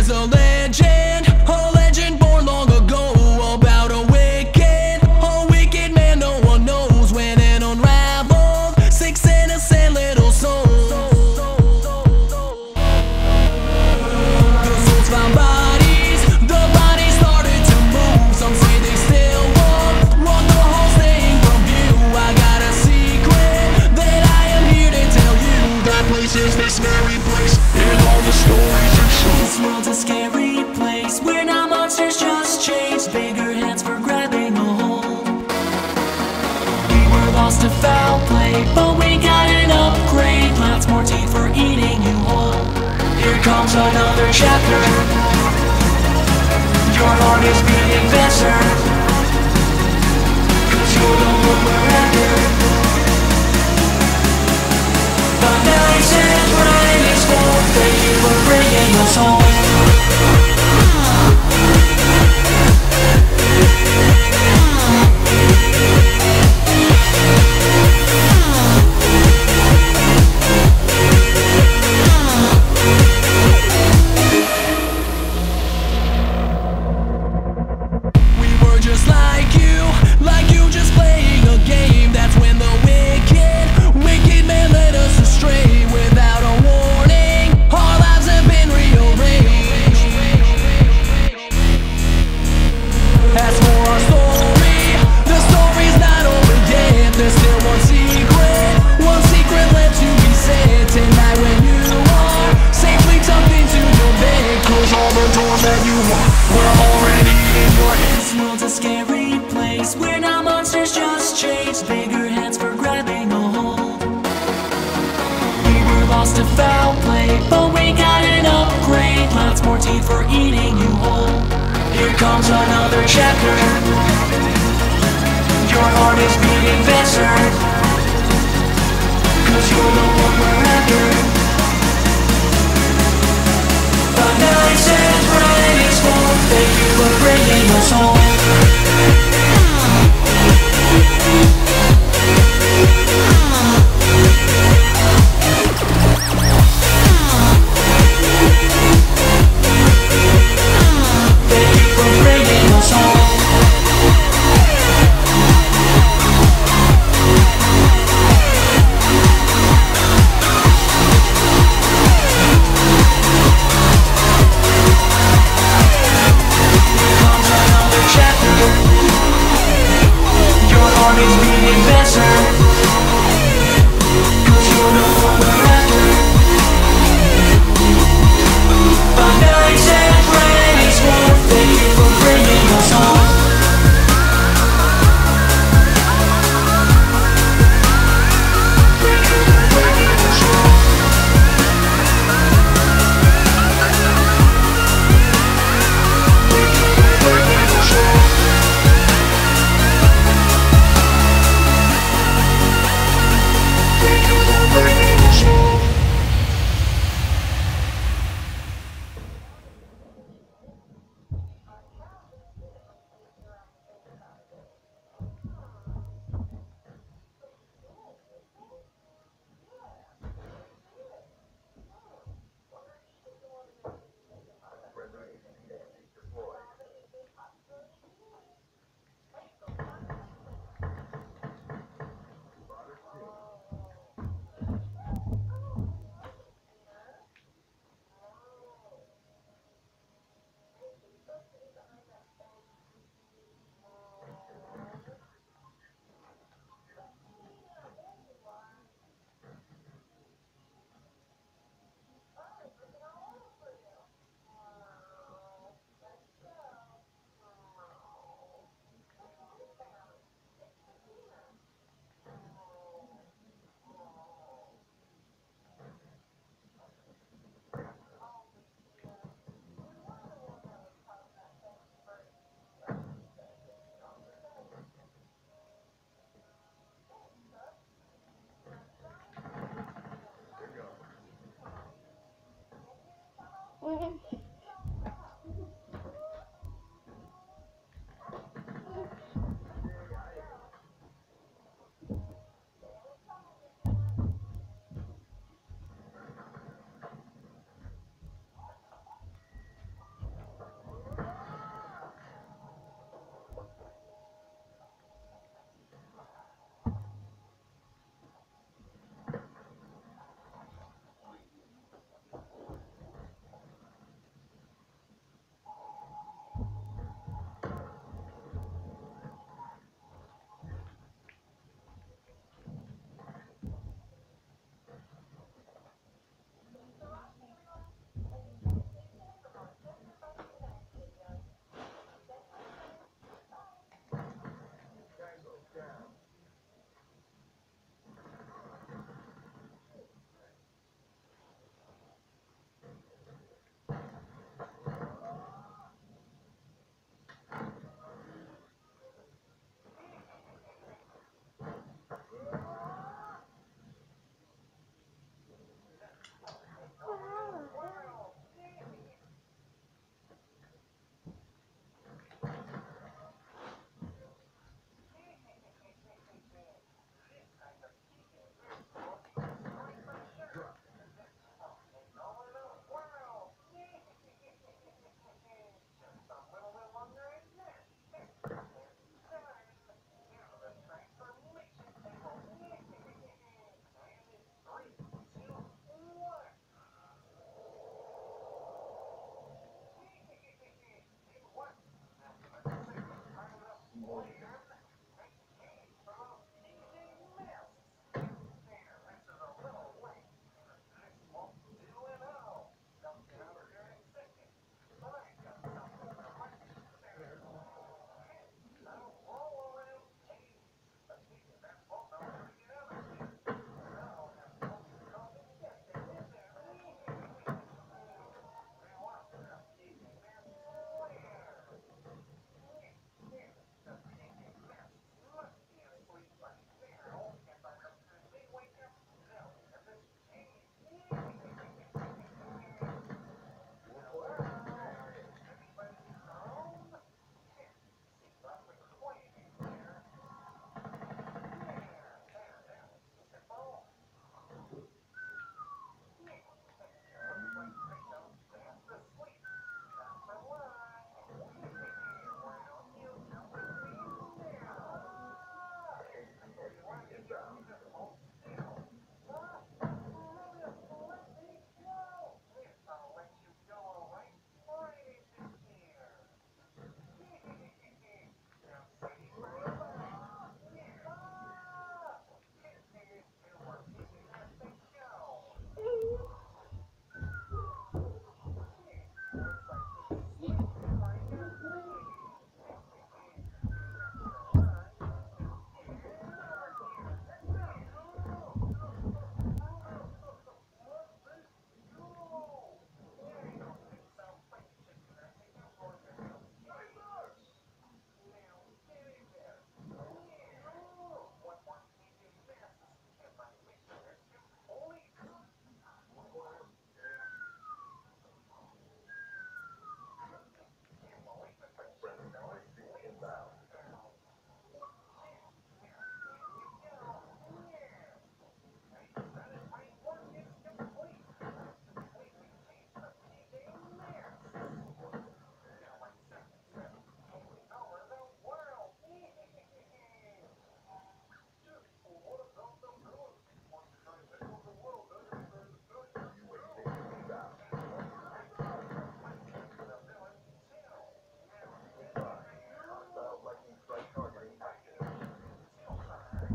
There's a legend born long ago about a wicked man no one knows when it unraveled. 6 innocent little souls. The souls found bodies, the bodies started to move. Some say they still walk the hall staying from view. I got a secret that I am here to tell you. That place is this very place, and all the stories are true. This world's a scary place where now monsters just chase bigger hands for grabbing a hold. We were lost to foul play, but we got an upgrade. Lots more teeth for eating you whole. Here comes another chapter. Your heart is beating faster, 'cause you're the one we're after. The night is bright, it's full. Thank you for bringing us home. Just like you just playing a game. That's when the wicked man led us astray without a warning. Our lives have been rearranged. As for our story, the story's not over yet. There's still one secret left to be said. Tonight when you are safely tucked into your bed, close all the doors that you want, we're already in your head. This world's a scary place where now monsters just chase bigger hands for grabbing a hold. We were lost to foul play, but we got an upgrade. Lots more teeth for eating you whole. Here comes another chapter. Your heart is beating faster, 'cause you're the one we're after. The night is bright, it's full. Thank you for bringing us home. Thank you for bringing us home.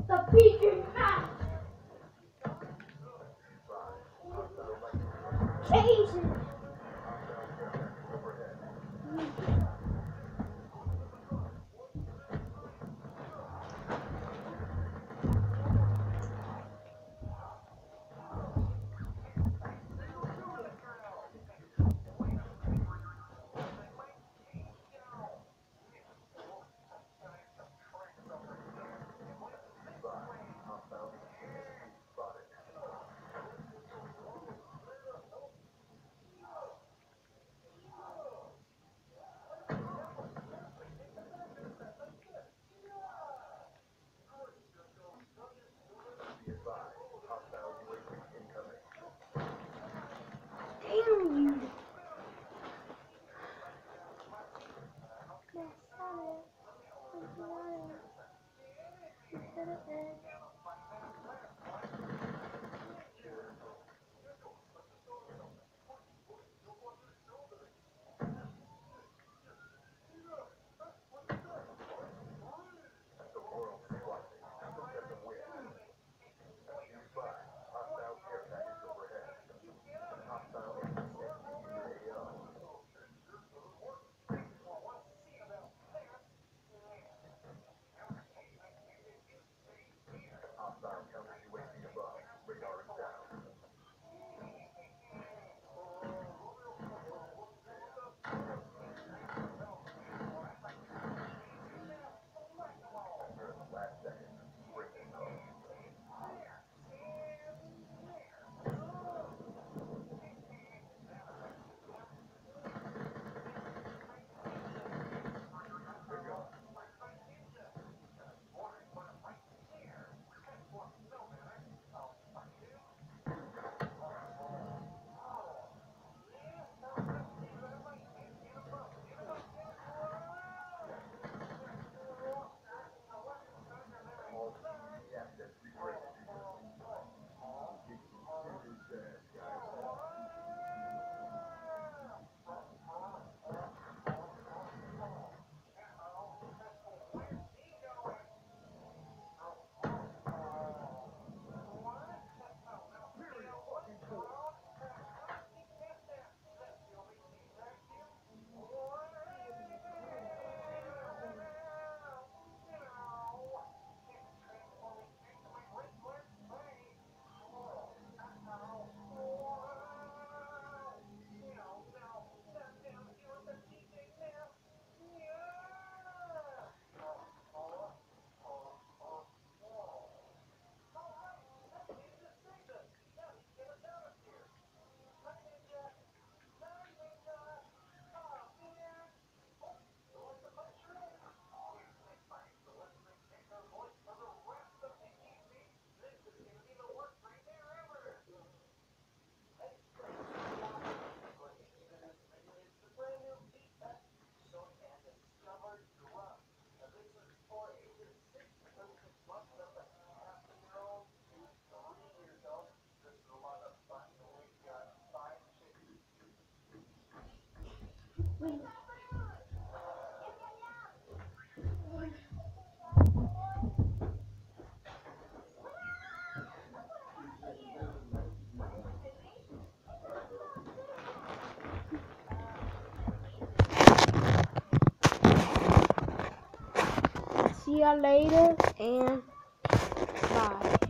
The beacon path. Jesus. Damn you. See y'all later and bye.